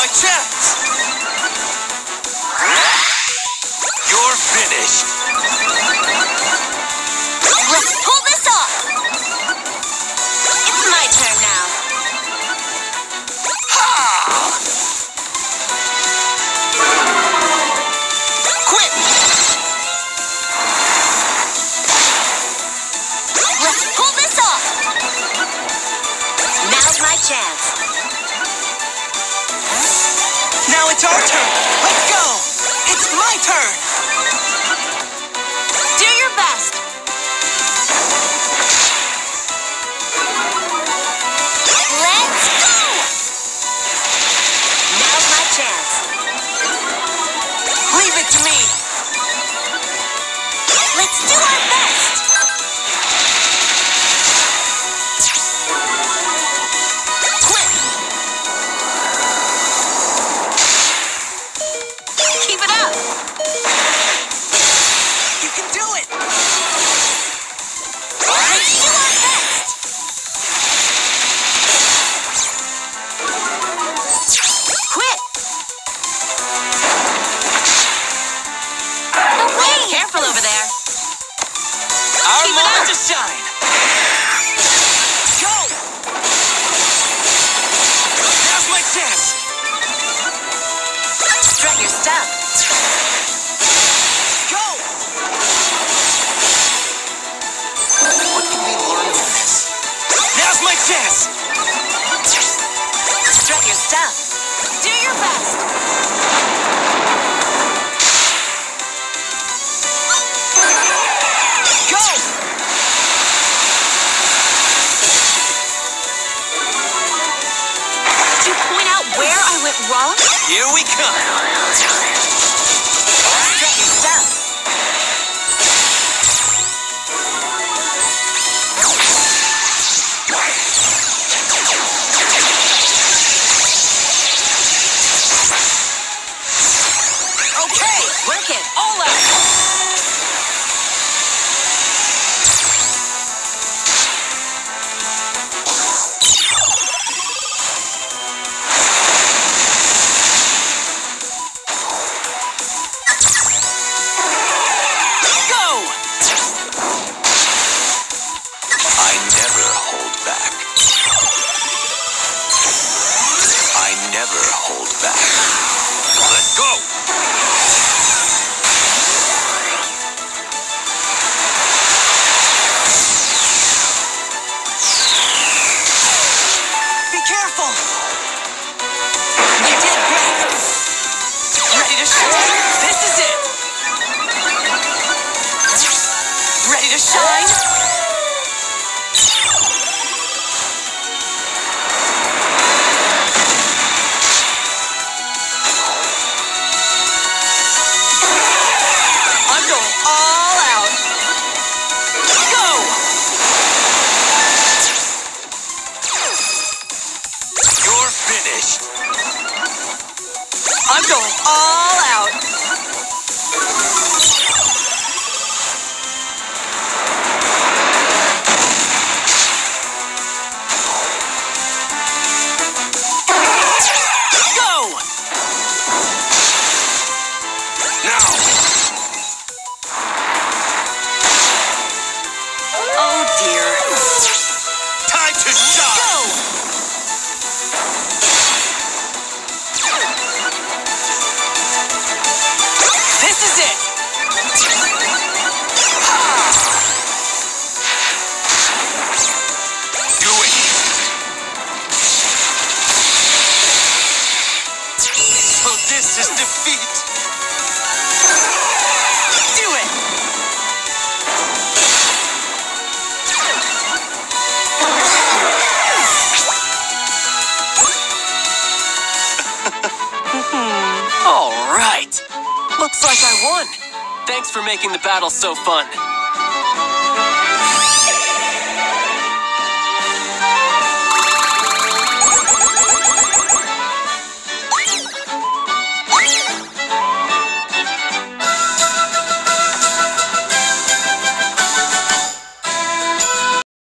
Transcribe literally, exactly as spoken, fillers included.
chance! You're finished! Let's pull this off! It's my turn now. Ha! Quit! Let's pull this off! Now's my chance. Now it's our turn! Let's go! It's my turn! Do your best. Let's go! Now's my chance. Leave it to me! Let's do our best. Quit! Keep it up. You can do it! Let's do our best. Quit. Away. Careful over there. Our Keep it moment up. to shine! Go! Now's my chance! Strut your stuff. Go! What can we learn from this? Now's my chance! Strut your stuff. Do your best. Go! Did you point out where I went wrong? Here we come! Strut your stuff. Okay! Work it all out. Go! I never hold back. I never hold back. Let's go! Be careful! You did great! Ready to shine? This is it! Ready to shine? I'm going all out! Go! You're finished! I'm going all out! Go! Now! Oh dear. Time to shine! Go! This is it! Ha! Do it! So this is defeat! Do it! All right. Looks like I won. Thanks for making the battle so fun.